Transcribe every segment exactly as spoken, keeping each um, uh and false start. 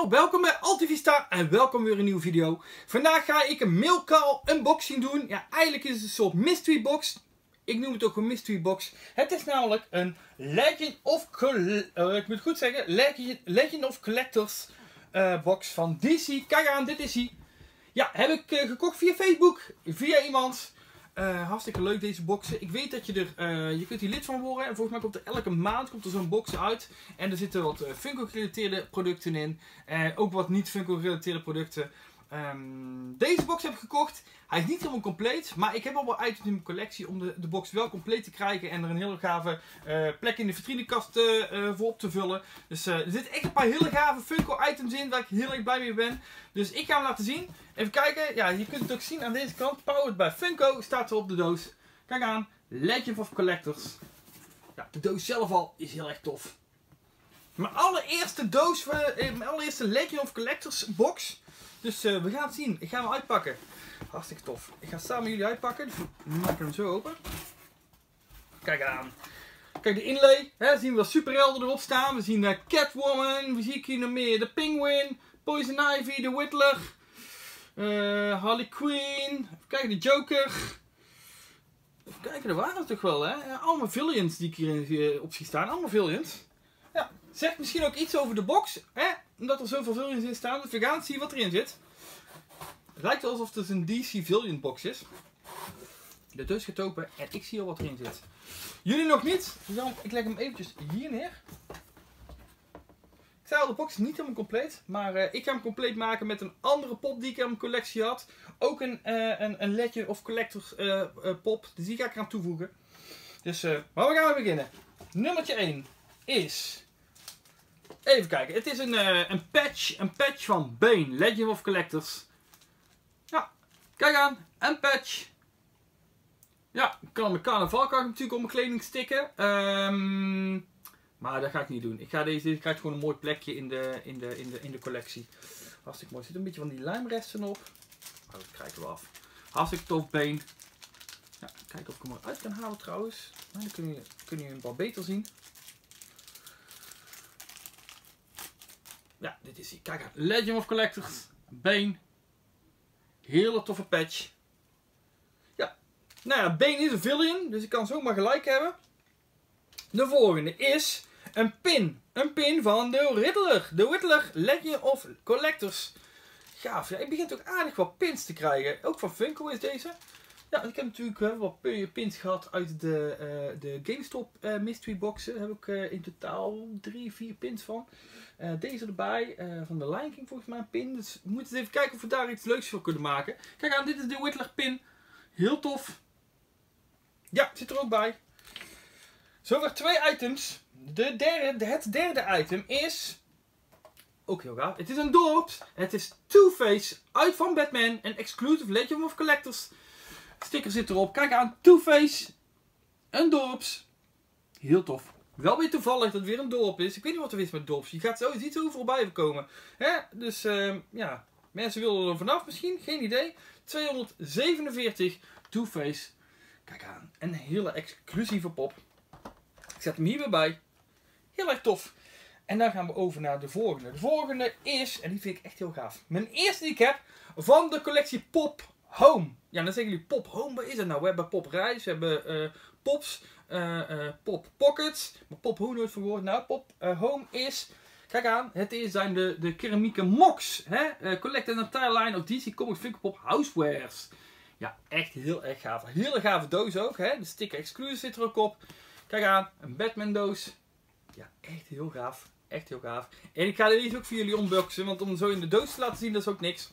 Hallo, welkom bij Altivista en welkom weer een nieuwe video. Vandaag ga ik een Milka unboxing doen. Ja, eigenlijk is het een soort mystery box. Ik noem het ook een mystery box. Het is namelijk een Legend of, uh, ik moet goed zeggen, Legend, Legend of Collectors uh, box van D C. Kijk aan, dit is hij. Ja, heb ik uh, gekocht via Facebook, via iemand. Uh, hartstikke leuk deze boxen. Ik weet dat je er, uh, je kunt hier lid van worden. En volgens mij komt er elke maand komt er zo'n box uit. En er zitten wat uh, Funko gerelateerde producten in. En uh, ook wat niet Funko gerelateerde producten. Um, deze box heb ik gekocht. Hij is niet helemaal compleet. Maar ik heb al wel items in mijn collectie om de, de box wel compleet te krijgen. En er een hele gave uh, plek in de vitrinekast uh, uh, voor op te vullen. Dus uh, er zitten echt een paar hele gave Funko items in. Waar ik heel erg blij mee ben. Dus ik ga hem laten zien. Even kijken. Ja, je kunt het ook zien aan deze kant. Powered by Funko staat er op de doos. Kijk aan. Legend of Collectors. Ja, de doos zelf al is heel erg tof. Mijn allereerste doos. Uh, mijn allereerste Legend of Collectors box. Dus uh, we gaan het zien. Ik ga hem uitpakken. Hartstikke tof. Ik ga samen jullie uitpakken. Dus we maken hem zo open. Kijk aan. Kijk de inlay. Hè, zien we wat superhelden erop staan. We zien uh, Catwoman. We zien hier nog meer. De Penguin. Poison Ivy. De Whittler. Uh, Harley Quinn. Even kijken. De Joker. Even kijken. Er waren er toch wel. Hè? Uh, allemaal villains die ik hier op zie staan. Allemaal villains. Ja. Zegt misschien ook iets over de box. Hè? Omdat er zoveel villains in staan. Dus we gaan zien wat erin zit. Het lijkt wel alsof het een D C Villain box is. De doos gaat open en ik zie al wat erin zit. Jullie nog niet? Ik leg hem eventjes hier neer. Ik zei al, de box is niet helemaal compleet. Maar uh, ik ga hem compleet maken met een andere pop die ik in mijn collectie had. Ook een, uh, een, een Legend of Collectors uh, uh, pop. Dus die ga ik eraan toevoegen. Dus, uh, maar we gaan weer beginnen. Nummertje één is... Even kijken. Het is een, uh, een patch. Een patch van Bane. Legend of Collectors. Ja, kijk aan. Een patch. Ja, ik kan mijn carnavalkaart natuurlijk op mijn kleding stikken. Um, maar dat ga ik niet doen. Ik ga deze, deze krijgt gewoon een mooi plekje in de, in de, in de, in de collectie. Hartstikke mooi. Er zit een beetje van die lijmresten op. Oh, dat krijgen we af. Hartstikke tof been. Ja, kijken of ik hem eruit kan halen trouwens. Nou, dan kun je, kun je hem wel beter zien. Ja, dit is hij. Kijk aan. Legend of Collectors. Bane. Hele toffe patch. Ja. Nou ja, Bane is een villain. Dus ik kan zomaar gelijk hebben. De volgende is een pin. Een pin van de Riddler. De Whittler Legend of Collectors. Gaaf. Ja, ik begin ook aardig wat pins te krijgen. Ook van Funko is deze. Ja, ik heb natuurlijk uh, wat pins gehad uit de, uh, de GameStop uh, mystery boxen. Daar heb ik uh, in totaal drie, vier pins van. Uh, deze erbij, uh, van de Lion King volgens mij een pin. Dus we moeten eens even kijken of we daar iets leuks voor kunnen maken. Kijk aan, dit is de Whittler pin. Heel tof. Ja, zit er ook bij. Zover twee items. De derde, het derde item is... Ook heel gaaf. Het is een dorp. Het is Two-Face uit van Batman. Een exclusive Legend of Collectors. Sticker zit erop. Kijk aan, Two-Face. Een dorps. Heel tof. Wel weer toevallig dat het weer een dorp is. Ik weet niet wat er is met dorps. Je gaat zo, je ziet zo voorbij komen. Hè? Dus uh, ja, mensen willen er vanaf misschien. Geen idee. tweehonderdzevenenveertig Two-Face. Kijk aan. Een hele exclusieve pop. Ik zet hem hier weer bij. Heel erg tof. En dan gaan we over naar de volgende. De volgende is, en die vind ik echt heel gaaf. Mijn eerste die ik heb van de collectie Pop Home. Ja, dan zeggen jullie Pop Home. Wat is het nou? We hebben Pop Reis. We hebben uh, Pops. Uh, uh, Pop Pockets. Maar Pop Home nooit van gehoord. Nou, Pop uh, Home is... Kijk aan. Het is, zijn de, de keramieke moks. Hè? Uh, Collected Entire Line of D C Comics Funko Pop Housewares. Ja, echt heel erg gaaf. Hele gave doos ook. Hè? De sticker exclusive zit er ook op. Kijk aan. Een Batman doos. Ja, echt heel gaaf. Echt heel gaaf. En ik ga deze ook voor jullie unboxen. Want om hem zo in de doos te laten zien, dat is ook niks.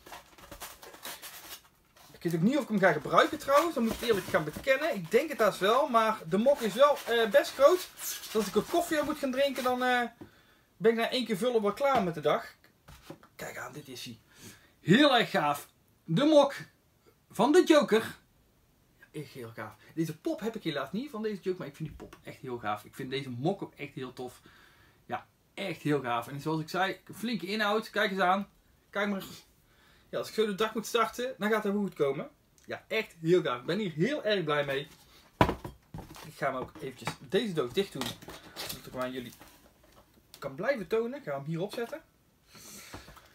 Ik weet ook niet of ik hem ga gebruiken trouwens. Dat moet ik eerlijk gaan bekennen. Ik denk het haast wel. Maar de mok is wel uh, best groot. Dus als ik een koffie aan moet gaan drinken, dan uh, ben ik na één keer vullen wel klaar met de dag. Kijk aan, dit is hij. Heel erg gaaf. De mok van de Joker. Ja, echt heel gaaf. Deze pop heb ik helaas niet van deze Joker. Maar ik vind die pop echt heel gaaf. Ik vind deze mok ook echt heel tof. Ja, echt heel gaaf. En zoals ik zei, een flinke inhoud. Kijk eens aan. Kijk maar. Ja, als ik zo de dag moet starten, dan gaat het goed komen. Ja, echt heel gaaf. Ik ben hier heel erg blij mee. Ik ga hem ook eventjes deze doos dicht doen. Zodat ik hem aan jullie kan blijven tonen. Ik ga hem hier opzetten.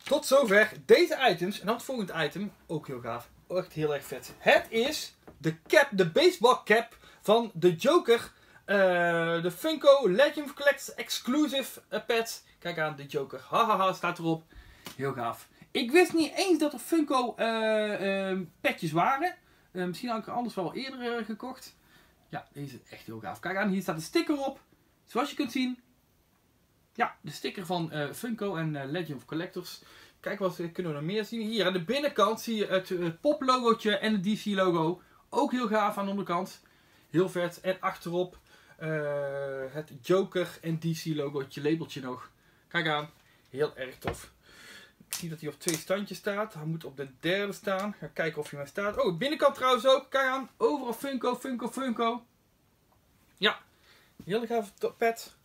tot zover deze items. En dan het volgende item, ook heel gaaf. Echt heel erg vet. Het is de cap, de baseball cap van de Joker. Uh, de Funko Legend of Collectors Exclusive uh, pet. Kijk aan, de Joker. Hahaha, staat erop. Heel gaaf. Ik wist niet eens dat er Funko uh, uh, petjes waren. Uh, misschien had ik er anders wel eerder uh, gekocht. Ja, deze is echt heel gaaf. Kijk aan, hier staat een sticker op. Zoals je kunt zien. Ja, de sticker van uh, Funko en uh, Legend of Collectors. Kijk, wat kunnen we nog meer zien. Hier aan de binnenkant zie je het, het pop logootje en het D C logo. Ook heel gaaf aan de onderkant. Heel vet. En achterop uh, het Joker en D C logootje, labeltje nog. Kijk aan. Heel erg tof. Ik zie dat hij op twee standjes staat. Hij moet op de derde staan. Ga kijken of hij maar staat. Oh, de binnenkant trouwens ook. Kijk aan. Overal Funko, Funko, Funko. Ja. Heel gaaf pet.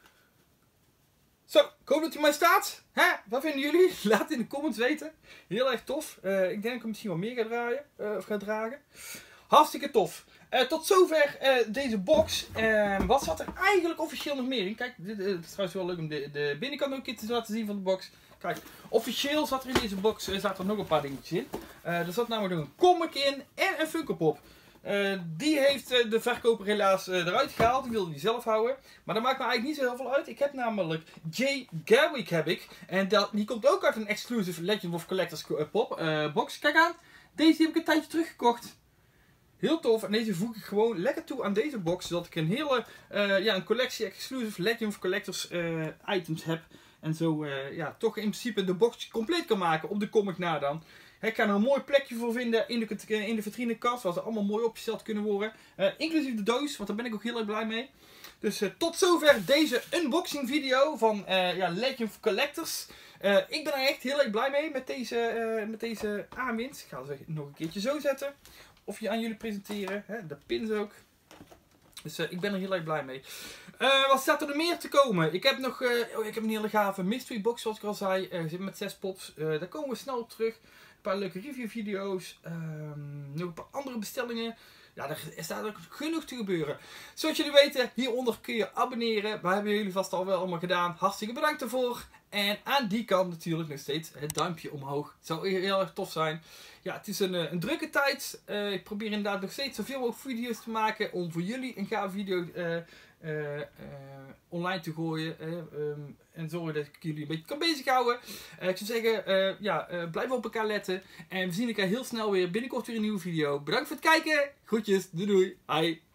Zo, ik hoop dat hij maar staat. Hè? Wat vinden jullie? Laat het in de comments weten. Heel erg tof. Uh, ik denk dat ik hem misschien wel meer ga draaien. Uh, of ga dragen. Hartstikke tof. Uh, tot zover uh, deze box. Uh, wat zat er eigenlijk officieel nog meer in? Kijk, dit, uh, het is trouwens wel leuk om de, de binnenkant ook een keer te laten zien van de box. Kijk, officieel zat er in deze box uh, zaten er nog een paar dingetjes in. Uh, er zat namelijk nog een comic in en een Funko Pop. Uh, die heeft uh, de verkoper helaas uh, eruit gehaald. Die wilde die zelf houden. Maar dat maakt me eigenlijk niet zo heel veel uit. Ik heb namelijk Jay Garrick heb ik. En dat, die komt ook uit een exclusive Legend of Collectors uh, pop, uh, box. Kijk aan. Deze heb ik een tijdje teruggekocht. Heel tof. En deze voeg ik gewoon lekker toe aan deze box. Zodat ik een hele uh, ja, een collectie exclusive Legend of Collectors uh, items heb. En zo uh, ja, toch in principe de box compleet kan maken op de comic na dan. Ik ga er een mooi plekje voor vinden in de, in de vitrinekast, waar ze allemaal mooi opgesteld kunnen worden. Uh, inclusief de doos, want daar ben ik ook heel erg blij mee. Dus uh, tot zover deze unboxing video van uh, ja, Legend of Collectors. Uh, ik ben er echt heel erg blij mee met deze, uh, met deze aanwinst. Ik ga het nog een keertje zo zetten. Of je aan jullie presenteren. Hè? De pins ook. Dus uh, ik ben er heel erg blij mee. Uh, wat staat er nog meer te komen? Ik heb nog uh, oh, ik heb een hele gave mystery box, zoals ik al zei. Uh, zit met zes pops. Uh, daar komen we snel op terug. Een paar leuke review video's. Um, nog een paar andere bestellingen. Ja, er staat ook genoeg te gebeuren. Zoals jullie weten, hieronder kun je abonneren. We hebben jullie vast al wel allemaal gedaan. Hartstikke bedankt daarvoor. En aan die kant natuurlijk nog steeds het duimpje omhoog. Het zou heel erg tof zijn. Ja, het is een, een drukke tijd. Uh, ik probeer inderdaad nog steeds zoveel mogelijk video's te maken. Om voor jullie een gaaf video uh, uh, uh, online te gooien. Uh, um, en zorgen dat ik jullie een beetje kan bezighouden. Uh, ik zou zeggen, uh, ja, uh, blijf op elkaar letten. En we zien elkaar heel snel weer. Binnenkort weer een nieuwe video. Bedankt voor het kijken. Groetjes. Doei doei. Hi.